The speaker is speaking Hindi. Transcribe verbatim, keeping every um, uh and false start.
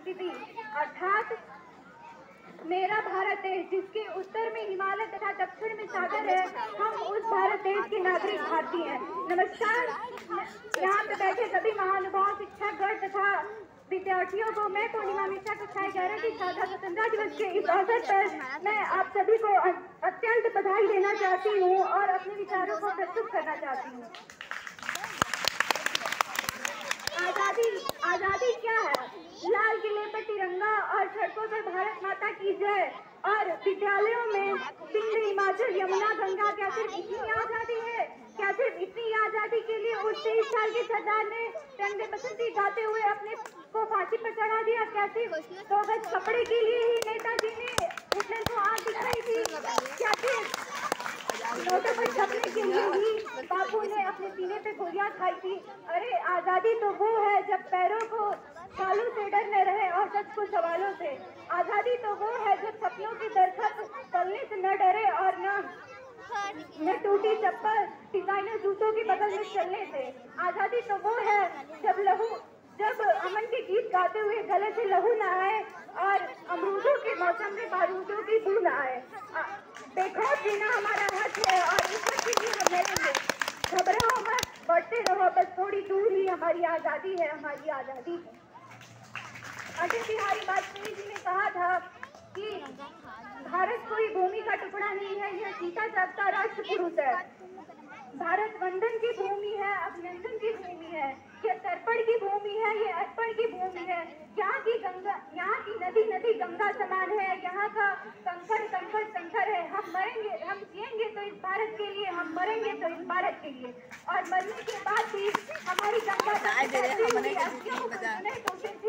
स्थिति अर्थात मेरा भारत देश जिसके उत्तर में हिमालय तथा दक्षिण में सागर है, हम उस भारत देश के नागरिक भारतीय हैं। नमस्कार, यहाँ पे बैठे सभी महानुभाव, शिक्षकगण तथा विद्यार्थियों को मैं पूर्णिमा मिश्रा कक्षा ग्यारह की छात्रा स्वतंत्रता दिवस के इस अवसर पर मैं आप सभी को अत्यंत बधाई देना चाहती हूँ और अपने विचारों को प्रस्तुत करना चाहती हूँ। आजादी आजादी क्या है? लाल किले पर तिरंगा और सड़कों पर भारत माता की जय और विद्यालयों में सिंध, हिमाचल, यमुना, गंगा। क्या सिर्फ इतनी आजादी है? क्या सिर्फ इतनी आजादी के लिए उस तेईस साल के सरदार ने रंग बसंती गाते हुए अपने को फांसी पर चढ़ा दिया? क्या सिर्फ दो गज कपड़े के लिए ही नेताजी ने हिटलर को आग दिखाई थी? क्या सिर्फ नोटों पर छपने के लिए ही बापू ने अपने सीने पे गोलियां खाई थी? अरे आजादी तो वो है जब पैरों को छालों से डर न रहे और सच को सवालों से। आजादी तो वो है जब सपनों की दरखत चलने से न डरे और न न टूटी चप्पल डिजाइनर जूतों की बगल में चलने से। आजादी तो वो है जब लहू जब अमन के गीत गाते हुए गले से लहू न आए और अमरूदों के मौसम में बारूदों की बू न आए। बेखौफ जीना हमारा हक है और इस हक के लिए हम लड़ेंगे। घबराओ मत, बढ़ते रहो, बस थोड़ी दूर ही हमारी आजादी है, हमारी आजादी है। अटल बिहारी वाजपेयी जी ने कहा था कि भारत कोई भूमि का टुकड़ा नहीं है, यह जीता जागता राष्ट्र पुरुष है। भारत वंदन की भूमि है, अभिनंदन की भूमि है, यह तर्पण की भूमि है, ये अर्पण की भूमि है। यहाँ की गंगा, यहाँ की नदी नदी गंगा समान है, यहाँ का कंकड़ कंकड़ कंकड़ है। हम मरेंगे, हम जिएंगे तो इस भारत के लिए, हम मरेंगे तो इस भारत के लिए। और मरने के बाद भी हमारी गंगा